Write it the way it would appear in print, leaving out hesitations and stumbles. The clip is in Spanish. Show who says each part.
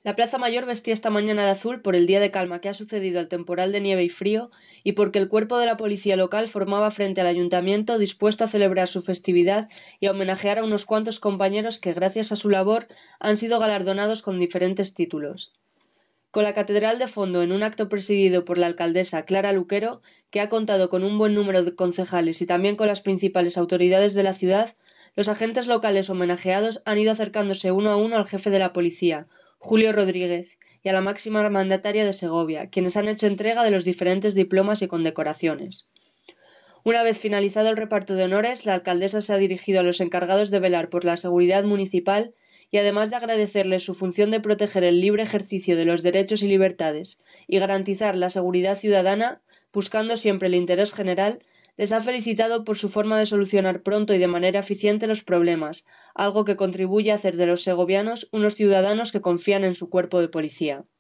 Speaker 1: La Plaza Mayor vestía esta mañana de azul por el día de calma que ha sucedido al temporal de nieve y frío y porque el cuerpo de la policía local formaba frente al ayuntamiento dispuesto a celebrar su festividad y a homenajear a unos cuantos compañeros que, gracias a su labor, han sido galardonados con diferentes títulos. Con la catedral de fondo en un acto presidido por la alcaldesa Clara Luquero, que ha contado con un buen número de concejales y también con las principales autoridades de la ciudad, los agentes locales homenajeados han ido acercándose uno a uno al jefe de la policía, Julio Rodríguez, y a la máxima mandataria de Segovia, quienes han hecho entrega de los diferentes diplomas y condecoraciones. Una vez finalizado el reparto de honores, la alcaldesa se ha dirigido a los encargados de velar por la seguridad municipal y, además de agradecerles su función de proteger el libre ejercicio de los derechos y libertades y garantizar la seguridad ciudadana, buscando siempre el interés general, les ha felicitado por su forma de solucionar pronto y de manera eficiente los problemas, algo que contribuye a hacer de los segovianos unos ciudadanos que confían en su cuerpo de policía.